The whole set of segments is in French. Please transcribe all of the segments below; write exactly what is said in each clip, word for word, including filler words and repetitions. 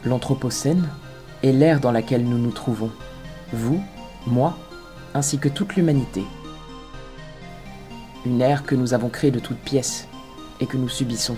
l'Anthropocène, est l'ère dans laquelle nous nous trouvons, vous, moi, ainsi que toute l'humanité. Une ère que nous avons créée de toutes pièces et que nous subissons.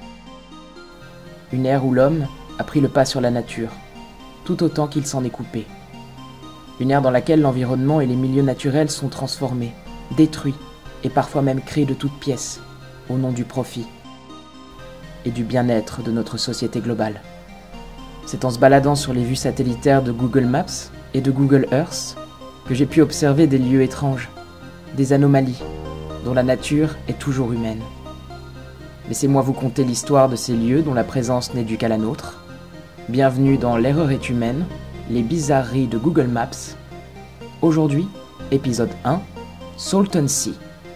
Une ère où l'homme a pris le pas sur la nature, tout autant qu'il s'en est coupé. Une ère dans laquelle l'environnement et les milieux naturels sont transformés, détruits et parfois même créés de toutes pièces, au nom du profit et du bien-être de notre société globale. C'est en se baladant sur les vues satellitaires de Google Maps et de Google Earth que j'ai pu observer des lieux étranges, des anomalies, dont la nature est toujours humaine. Laissez-moi vous conter l'histoire de ces lieux dont la présence n'est due qu'à la nôtre. Bienvenue dans L'erreur est humaine, les bizarreries de Google Maps. Aujourd'hui, épisode un, Salton Sea.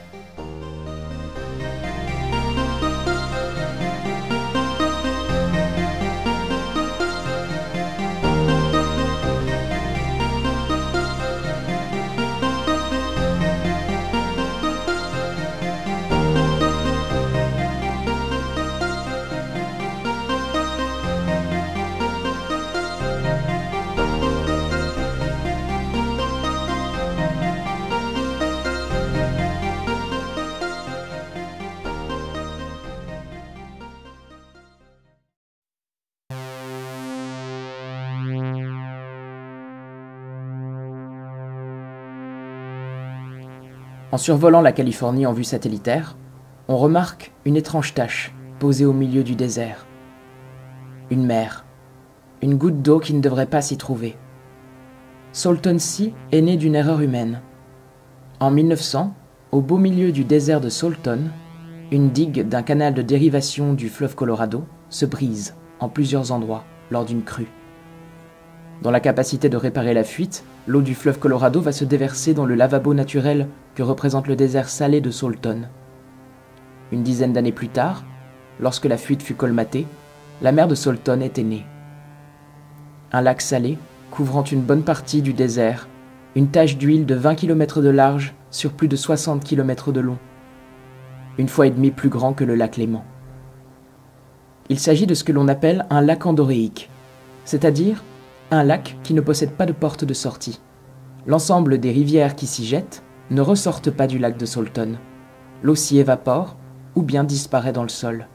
En survolant la Californie en vue satellitaire, on remarque une étrange tache posée au milieu du désert. Une mer, une goutte d'eau qui ne devrait pas s'y trouver. Salton Sea est né d'une erreur humaine. En mille neuf cents, au beau milieu du désert de Salton, une digue d'un canal de dérivation du fleuve Colorado se brise en plusieurs endroits lors d'une crue. Dans la capacité de réparer la fuite, l'eau du fleuve Colorado va se déverser dans le lavabo naturel que représente le désert salé de Salton. Une dizaine d'années plus tard, lorsque la fuite fut colmatée, la mer de Salton était née. Un lac salé couvrant une bonne partie du désert, une tache d'huile de vingt kilomètres de large sur plus de soixante kilomètres de long, une fois et demie plus grand que le lac Léman. Il s'agit de ce que l'on appelle un lac endoréique, c'est-à-dire un lac qui ne possède pas de porte de sortie. L'ensemble des rivières qui s'y jettent ne ressortent pas du lac de Salton. L'eau s'y évapore ou bien disparaît dans le sol.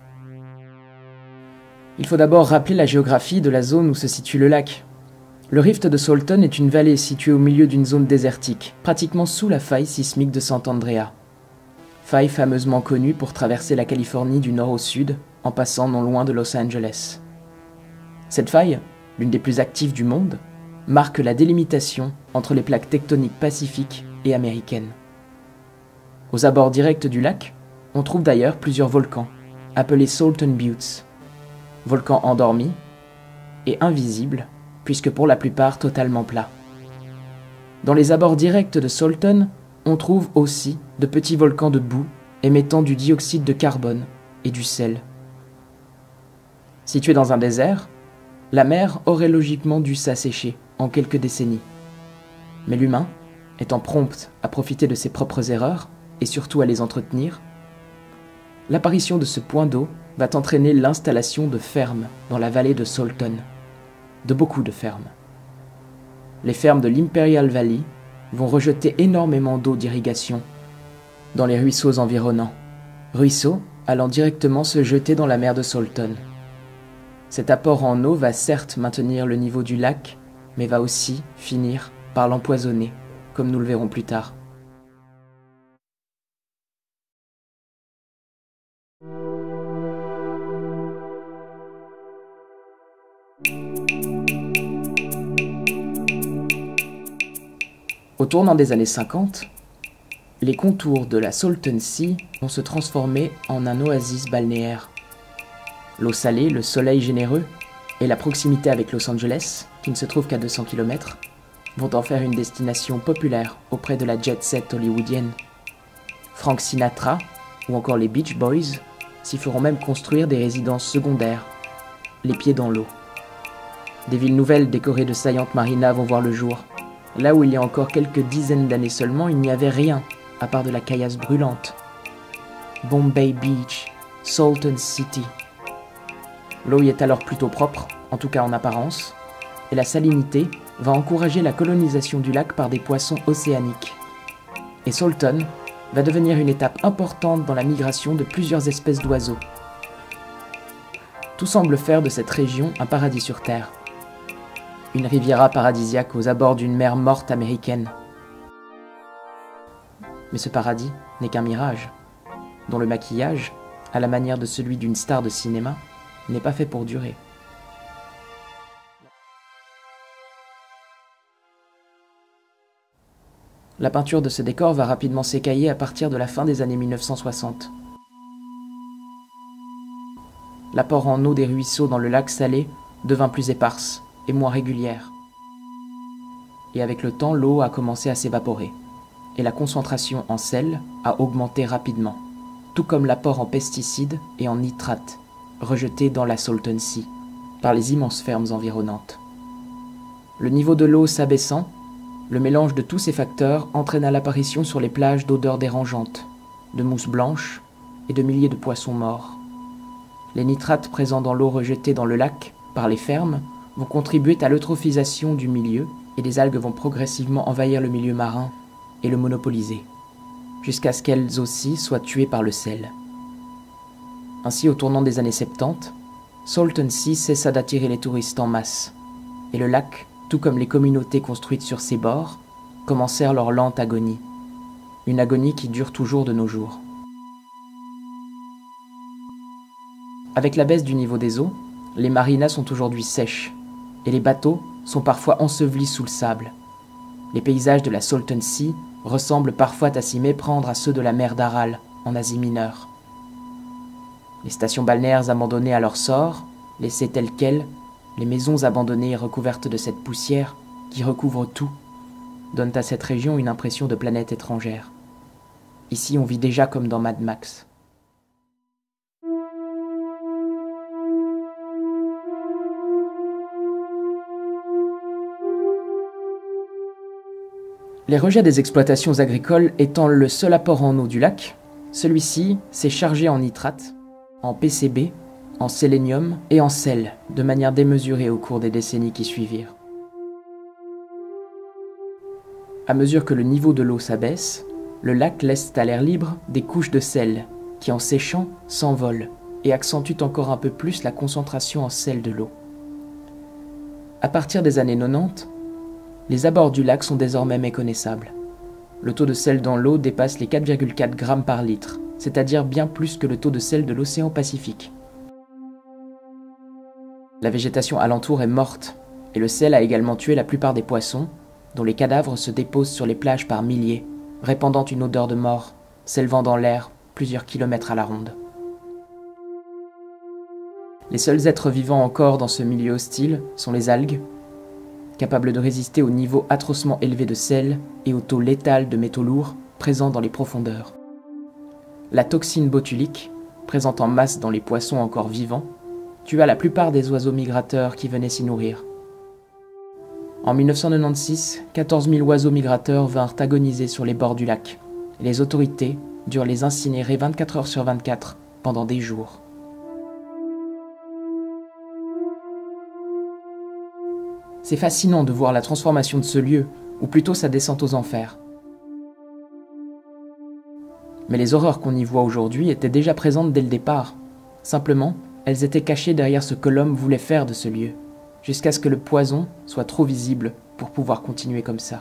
Il faut d'abord rappeler la géographie de la zone où se situe le lac. Le rift de Salton est une vallée située au milieu d'une zone désertique, pratiquement sous la faille sismique de Sant'Andrea. Faille fameusement connue pour traverser la Californie du nord au sud, en passant non loin de Los Angeles. Cette faille, l'une des plus actives du monde, marque la délimitation entre les plaques tectoniques pacifiques et américaines. Aux abords directs du lac, on trouve d'ailleurs plusieurs volcans, appelés Salton Buttes, volcans endormis et invisibles, puisque pour la plupart totalement plats. Dans les abords directs de Salton, on trouve aussi de petits volcans de boue émettant du dioxyde de carbone et du sel. Situé dans un désert, la mer aurait logiquement dû s'assécher en quelques décennies. Mais l'humain, étant prompt à profiter de ses propres erreurs et surtout à les entretenir, l'apparition de ce point d'eau va entraîner l'installation de fermes dans la vallée de Salton, de beaucoup de fermes. Les fermes de l'Imperial Valley vont rejeter énormément d'eau d'irrigation dans les ruisseaux environnants, ruisseaux allant directement se jeter dans la mer de Salton. Cet apport en eau va certes maintenir le niveau du lac, mais va aussi finir par l'empoisonner, comme nous le verrons plus tard. Au tournant des années cinquante, les contours de la Salton Sea vont se transformer en un oasis balnéaire. L'eau salée, le soleil généreux et la proximité avec Los Angeles, qui ne se trouve qu'à deux cents kilomètres, vont en faire une destination populaire auprès de la jet-set hollywoodienne. Frank Sinatra ou encore les Beach Boys s'y feront même construire des résidences secondaires, les pieds dans l'eau. Des villes nouvelles décorées de saillantes marinas vont voir le jour, là où il y a encore quelques dizaines d'années seulement, il n'y avait rien à part de la caillasse brûlante. Bombay Beach, Salton City. L'eau y est alors plutôt propre, en tout cas en apparence, et la salinité va encourager la colonisation du lac par des poissons océaniques. Et Salton va devenir une étape importante dans la migration de plusieurs espèces d'oiseaux. Tout semble faire de cette région un paradis sur Terre. Une riviera paradisiaque aux abords d'une mer morte américaine. Mais ce paradis n'est qu'un mirage, dont le maquillage, à la manière de celui d'une star de cinéma, n'est pas fait pour durer. La peinture de ce décor va rapidement s'écailler à partir de la fin des années mille neuf cent soixante. L'apport en eau des ruisseaux dans le lac salé devint plus éparse et moins régulière. Et avec le temps, l'eau a commencé à s'évaporer, et la concentration en sel a augmenté rapidement, tout comme l'apport en pesticides et en nitrates, rejetés dans la Salton Sea, par les immenses fermes environnantes. Le niveau de l'eau s'abaissant, le mélange de tous ces facteurs entraîna l'apparition sur les plages d'odeurs dérangeantes, de mousse blanche et de milliers de poissons morts. Les nitrates présents dans l'eau rejetée dans le lac par les fermes vont contribuer à l'eutrophisation du milieu et les algues vont progressivement envahir le milieu marin et le monopoliser, jusqu'à ce qu'elles aussi soient tuées par le sel. Ainsi, au tournant des années soixante-dix, Salton Sea cessa d'attirer les touristes en masse, et le lac, tout comme les communautés construites sur ses bords, commencèrent leur lente agonie, une agonie qui dure toujours de nos jours. Avec la baisse du niveau des eaux, les marinas sont aujourd'hui sèches, et les bateaux sont parfois ensevelis sous le sable. Les paysages de la Salton Sea ressemblent parfois à s'y méprendre à ceux de la mer d'Aral, en Asie mineure. Les stations balnéaires abandonnées à leur sort, laissées telles quelles, les maisons abandonnées et recouvertes de cette poussière qui recouvre tout, donnent à cette région une impression de planète étrangère. Ici, on vit déjà comme dans Mad Max. Les rejets des exploitations agricoles étant le seul apport en eau du lac, celui-ci s'est chargé en nitrate, en P C B, en sélénium et en sel, de manière démesurée au cours des décennies qui suivirent. À mesure que le niveau de l'eau s'abaisse, le lac laisse à l'air libre des couches de sel, qui en séchant s'envolent et accentuent encore un peu plus la concentration en sel de l'eau. À partir des années quatre-vingt-dix, les abords du lac sont désormais méconnaissables. Le taux de sel dans l'eau dépasse les quatre virgule quatre grammes par litre, c'est-à-dire bien plus que le taux de sel de l'océan Pacifique. La végétation alentour est morte, et le sel a également tué la plupart des poissons, dont les cadavres se déposent sur les plages par milliers, répandant une odeur de mort, s'élevant dans l'air plusieurs kilomètres à la ronde. Les seuls êtres vivants encore dans ce milieu hostile sont les algues, capables de résister au niveau atrocement élevé de sel et au taux létal de métaux lourds présents dans les profondeurs. La toxine botulique, présente en masse dans les poissons encore vivants, tua la plupart des oiseaux migrateurs qui venaient s'y nourrir. En mille neuf cent quatre-vingt-seize, quatorze mille oiseaux migrateurs vinrent agoniser sur les bords du lac, et les autorités durent les incinérer vingt-quatre heures sur vingt-quatre pendant des jours. C'est fascinant de voir la transformation de ce lieu, ou plutôt sa descente aux enfers. Mais les horreurs qu'on y voit aujourd'hui étaient déjà présentes dès le départ. Simplement, elles étaient cachées derrière ce que l'homme voulait faire de ce lieu, jusqu'à ce que le poison soit trop visible pour pouvoir continuer comme ça.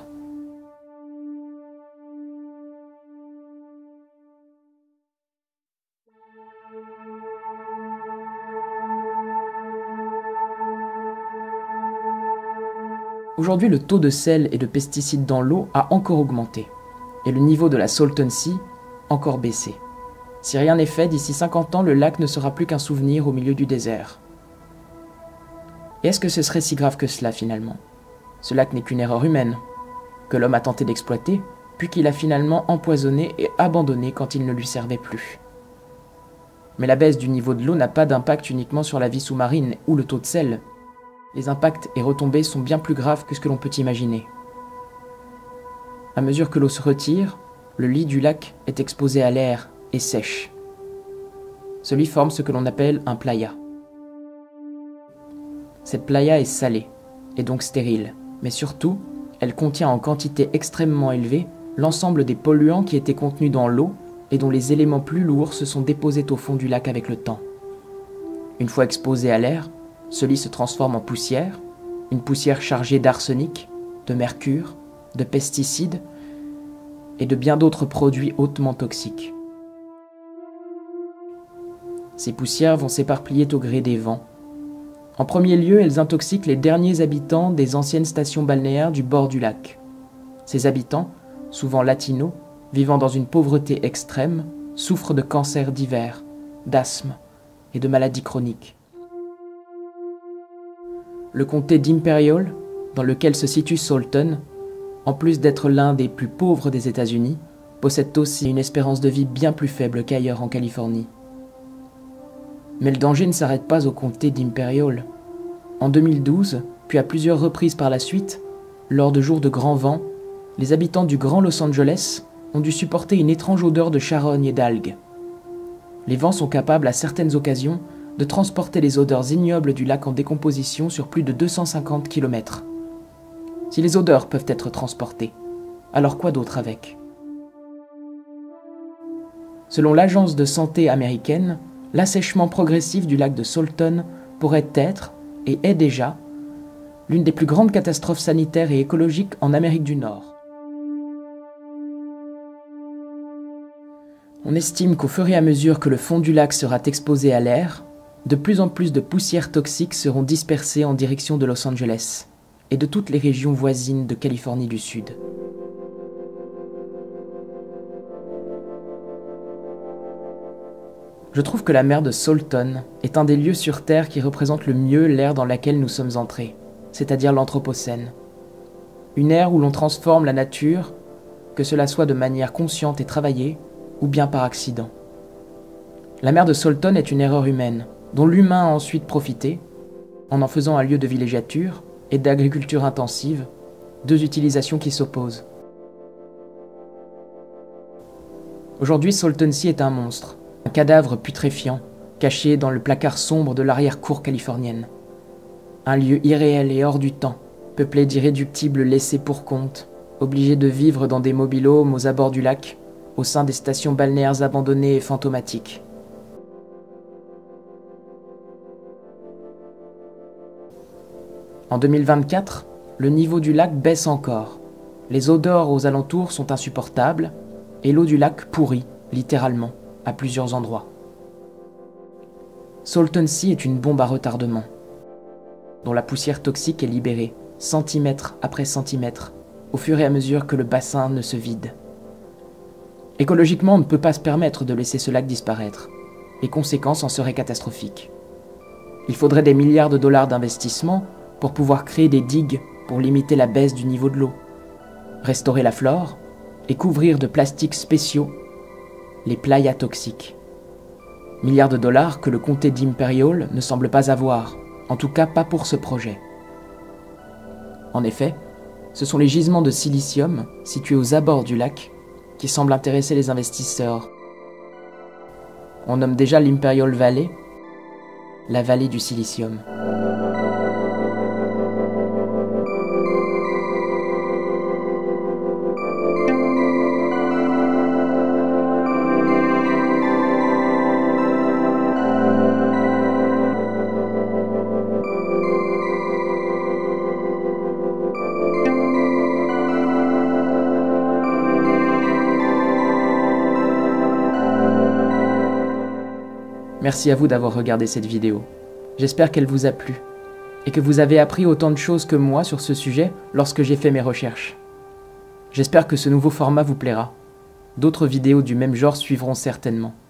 Aujourd'hui, le taux de sel et de pesticides dans l'eau a encore augmenté, et le niveau de la Salton Sea encore baissé. Si rien n'est fait, d'ici cinquante ans, le lac ne sera plus qu'un souvenir au milieu du désert. Et est-ce que ce serait si grave que cela finalement? Ce lac n'est qu'une erreur humaine, que l'homme a tenté d'exploiter, puis qu'il a finalement empoisonné et abandonné quand il ne lui servait plus. Mais la baisse du niveau de l'eau n'a pas d'impact uniquement sur la vie sous-marine ou le taux de sel. Les impacts et retombées sont bien plus graves que ce que l'on peut imaginer. À mesure que l'eau se retire, le lit du lac est exposé à l'air et sèche. Celui forme ce que l'on appelle un playa. Cette playa est salée, et donc stérile, mais surtout, elle contient en quantité extrêmement élevée l'ensemble des polluants qui étaient contenus dans l'eau et dont les éléments plus lourds se sont déposés au fond du lac avec le temps. Une fois exposé à l'air, celui se transforme en poussière, une poussière chargée d'arsenic, de mercure, de pesticides et de bien d'autres produits hautement toxiques. Ces poussières vont s'éparpiller au gré des vents. En premier lieu, elles intoxiquent les derniers habitants des anciennes stations balnéaires du bord du lac. Ces habitants, souvent latinos, vivant dans une pauvreté extrême, souffrent de cancers divers, d'asthme et de maladies chroniques. Le comté d'Imperial, dans lequel se situe Salton, en plus d'être l'un des plus pauvres des États-Unis, possède aussi une espérance de vie bien plus faible qu'ailleurs en Californie. Mais le danger ne s'arrête pas au comté d'Imperial. En deux mille douze, puis à plusieurs reprises par la suite, lors de jours de grand vent, les habitants du Grand Los Angeles ont dû supporter une étrange odeur de charogne et d'algues. Les vents sont capables à certaines occasions de transporter les odeurs ignobles du lac en décomposition sur plus de deux cent cinquante kilomètres. Si les odeurs peuvent être transportées, alors quoi d'autre avec ? Selon l'Agence de santé américaine, l'assèchement progressif du lac de Salton pourrait être, et est déjà, l'une des plus grandes catastrophes sanitaires et écologiques en Amérique du Nord. On estime qu'au fur et à mesure que le fond du lac sera exposé à l'air, de plus en plus de poussières toxiques seront dispersées en direction de Los Angeles et de toutes les régions voisines de Californie du Sud. Je trouve que la mer de Salton est un des lieux sur Terre qui représente le mieux l'ère dans laquelle nous sommes entrés, c'est-à-dire l'Anthropocène. Une ère où l'on transforme la nature, que cela soit de manière consciente et travaillée, ou bien par accident. La mer de Salton est une erreur humaine, dont l'humain a ensuite profité, en en faisant un lieu de villégiature et d'agriculture intensive, deux utilisations qui s'opposent. Aujourd'hui, Salton Sea est un monstre, un cadavre putréfiant, caché dans le placard sombre de l'arrière-cour californienne. Un lieu irréel et hors du temps, peuplé d'irréductibles laissés pour compte, obligés de vivre dans des mobil-homes aux abords du lac, au sein des stations balnéaires abandonnées et fantomatiques. En deux mille vingt-quatre, le niveau du lac baisse encore. Les odeurs aux alentours sont insupportables, et l'eau du lac pourrit, littéralement, à plusieurs endroits. Salton Sea est une bombe à retardement, dont la poussière toxique est libérée, centimètre après centimètre, au fur et à mesure que le bassin ne se vide. Écologiquement, on ne peut pas se permettre de laisser ce lac disparaître. Les conséquences en seraient catastrophiques. Il faudrait des milliards de dollars d'investissement pour pouvoir créer des digues pour limiter la baisse du niveau de l'eau, restaurer la flore et couvrir de plastiques spéciaux les playas toxiques. Milliards de dollars que le comté d'Imperial ne semble pas avoir, en tout cas pas pour ce projet. En effet, ce sont les gisements de silicium situés aux abords du lac qui semblent intéresser les investisseurs. On nomme déjà l'Imperial Valley la vallée du silicium. Merci à vous d'avoir regardé cette vidéo. J'espère qu'elle vous a plu et que vous avez appris autant de choses que moi sur ce sujet lorsque j'ai fait mes recherches. J'espère que ce nouveau format vous plaira. D'autres vidéos du même genre suivront certainement.